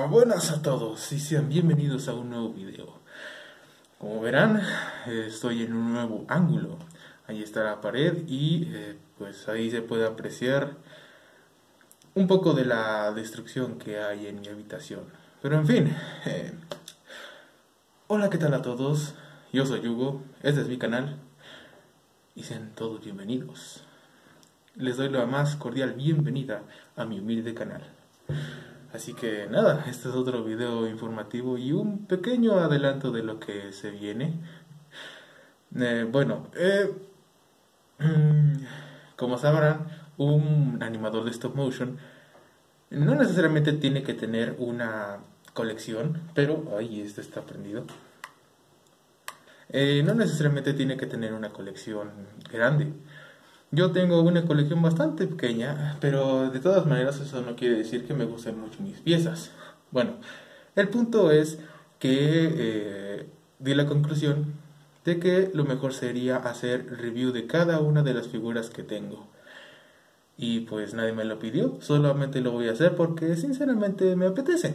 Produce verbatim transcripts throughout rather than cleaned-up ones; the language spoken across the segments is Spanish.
Buenas a todos y sean bienvenidos a un nuevo video. Como verán, eh, estoy en un nuevo ángulo. Ahí está la pared y eh, pues ahí se puede apreciar un poco de la destrucción que hay en mi habitación. Pero en fin, eh, hola, ¿qué tal a todos? Yo soy Hugo, este es mi canal y sean todos bienvenidos. Les doy la más cordial bienvenida a mi humilde canal. Así que nada, este es otro video informativo y un pequeño adelanto de lo que se viene. Eh, bueno, eh, como sabrán, un animador de stop motion no necesariamente tiene que tener una colección, pero... Ay, este está prendido. Eh, no necesariamente tiene que tener una colección grande. Yo tengo una colección bastante pequeña, pero de todas maneras eso no quiere decir que me gusten mucho mis piezas. Bueno, el punto es que eh, di la conclusión de que lo mejor sería hacer review de cada una de las figuras que tengo. Y pues nadie me lo pidió, solamente lo voy a hacer porque sinceramente me apetece.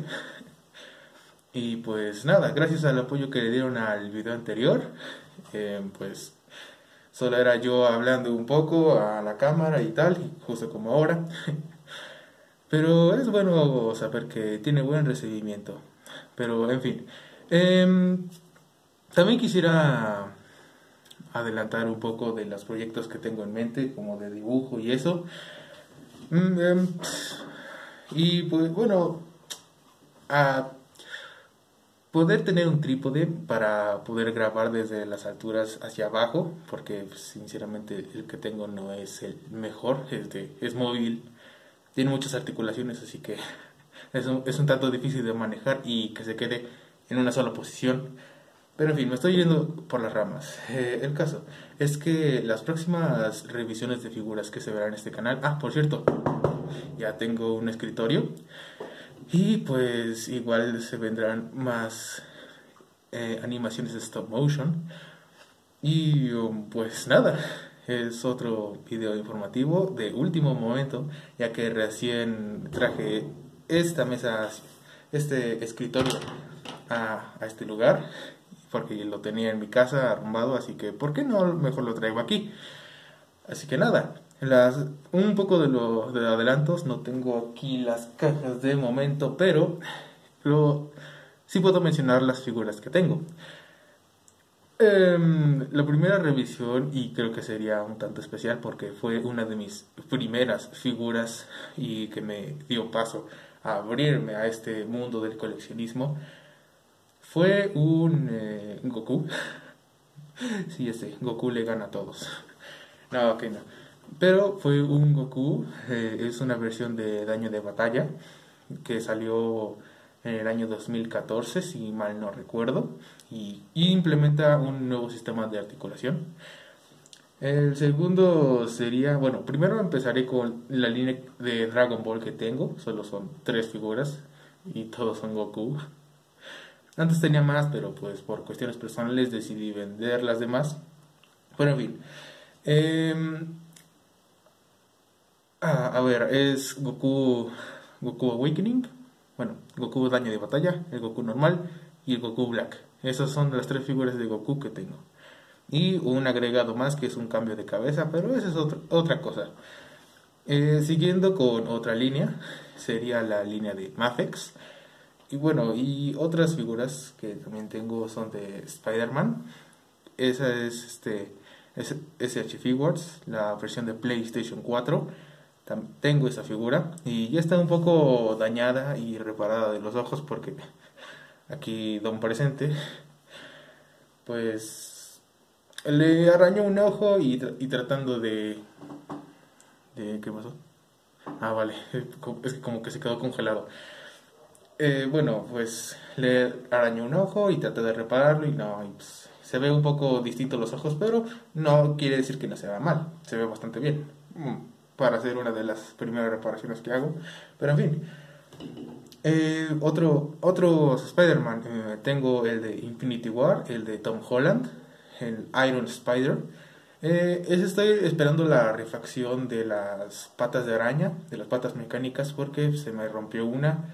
Y pues nada, gracias al apoyo que le dieron al video anterior, eh, pues... Solo era yo hablando un poco a la cámara y tal, justo como ahora. Pero es bueno saber que tiene buen recibimiento. Pero en fin. Eh, también quisiera adelantar un poco de los proyectos que tengo en mente, como de dibujo y eso. Mm, eh, y pues bueno, a poder tener un trípode para poder grabar desde las alturas hacia abajo, porque pues, sinceramente el que tengo no es el mejor, es, de, es móvil, tiene muchas articulaciones, así que es un, es un tanto difícil de manejar y que se quede en una sola posición. Pero en fin, me estoy yendo por las ramas. Eh, el caso es que las próximas revisiones de figuras que se verán en este canal... Ah, por cierto, ya tengo un escritorio. Y pues igual se vendrán más eh, animaciones de stop motion. Y um, pues nada, es otro video informativo de último momento, ya que recién traje esta mesa, este escritorio a, a este lugar, porque lo tenía en mi casa arrumbado, así que ¿por qué no mejor lo traigo aquí? Así que nada, las, un poco de los de adelantos, no tengo aquí las cajas de momento, pero lo, sí puedo mencionar las figuras que tengo. Eh, la primera revisión, y creo que sería un tanto especial porque fue una de mis primeras figuras y que me dio paso a abrirme a este mundo del coleccionismo, fue un eh, Goku. Sí, ese, Goku le gana a todos. No, ok, no. Pero fue un Goku, eh, es una versión de Daño de Batalla que salió en el año dos mil catorce, si mal no recuerdo, y, y implementa un nuevo sistema de articulación. El segundo sería, bueno, primero empezaré con la línea de Dragon Ball que tengo, solo son tres figuras y todos son Goku. Antes tenía más, pero pues por cuestiones personales decidí vender las demás. Pero en fin. Eh, ah, a ver, es Goku, Goku Awakening. Bueno, Goku Daño de Batalla, el Goku normal y el Goku Black. Esas son las tres figuras de Goku que tengo. Y un agregado más que es un cambio de cabeza, pero esa es otra, otra cosa. Eh, siguiendo con otra línea, sería la línea de Mafex. Y bueno, y otras figuras que también tengo son de Spider-Man. Esa es este es S H Figures, la versión de PlayStation cuatro. Tengo esa figura y ya está un poco dañada y reparada de los ojos porque aquí don presente pues le arañó un ojo y, tra y tratando de, de... ¿Qué pasó? Ah, vale, es que como que se quedó congelado. Eh, bueno, pues le arañó un ojo y traté de repararlo y no, y pues, se ve un poco distinto los ojos, pero no quiere decir que no se vea mal, se ve bastante bien, para hacer una de las primeras reparaciones que hago, pero en fin. Eh, otro, otros Spider-Man, eh, tengo el de Infinity War, el de Tom Holland, el Iron Spider. Eh, ese estoy esperando la refacción de las patas de araña, de las patas mecánicas, porque se me rompió una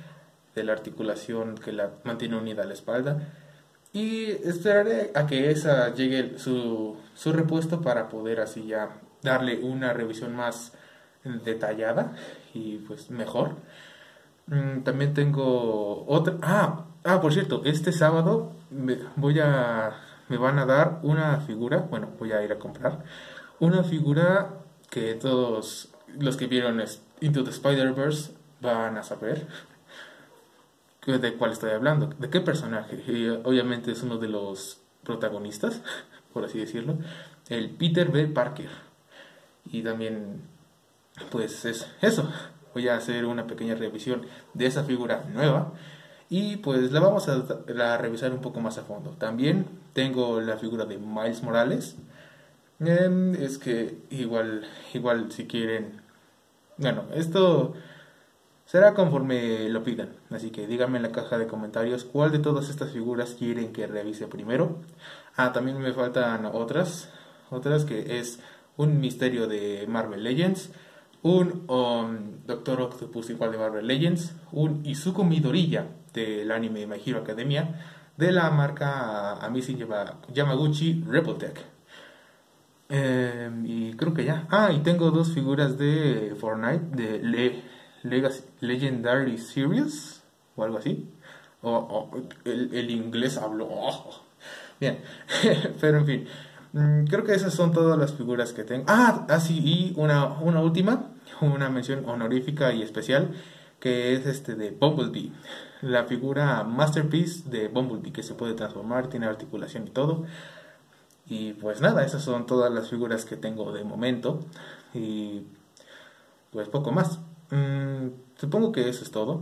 de la articulación que la mantiene unida a la espalda. Y esperaré a que esa llegue su, su repuesto para poder así ya darle una revisión más detallada y pues mejor. Mm, también tengo otra. Ah, ah, por cierto, este sábado me, voy a, me van a dar una figura. Bueno, voy a ir a comprar una figura que todos los que vieron es- Into the Spider-Verse van a saber que- de cuál estoy hablando, de qué personaje. Y, eh, obviamente es uno de los protagonistas, por así decirlo, el Peter B. Parker. Y también, pues es eso. Voy a hacer una pequeña revisión de esa figura nueva y pues la vamos a, a revisar un poco más a fondo. También tengo la figura de Miles Morales. Em, es que igual, igual si quieren, bueno, esto será conforme lo pidan. Así que díganme en la caja de comentarios cuál de todas estas figuras quieren que revise primero. Ah, también me faltan otras, otras que es un misterio de Marvel Legends, un um, Doctor Octopus igual de Marvel Legends, un Izuku Midoriya del anime My Hero Academia de la marca Amazing Yama- Yamaguchi Rebel. Eh, y creo que ya. Ah, y tengo dos figuras de Fortnite, de Le- Legacy- Legendary Series, o algo así. O, o- el, el inglés hablo. Oh. Bien, pero en fin. Mm, creo que esas son todas las figuras que tengo. Ah, ah sí, y una, una última, una mención honorífica y especial, que es este de Bumblebee. La figura Masterpiece de Bumblebee, que se puede transformar, tiene articulación y todo. Y pues nada, esas son todas las figuras que tengo de momento. Y pues poco más. Mm, supongo que eso es todo.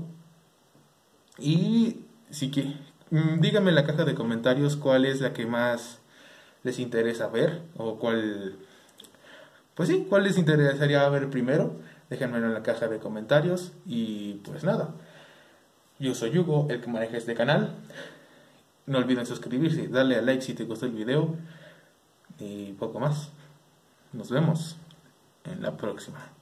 Y sí que mm, díganme en la caja de comentarios cuál es la que más les interesa ver. O cuál, pues sí, cuál les interesaría ver primero. Déjenmelo en la caja de comentarios. Y pues nada. Yo soy Hugo, el que maneja este canal. No olviden suscribirse, darle a like si te gustó el video. Y poco más. Nos vemos en la próxima.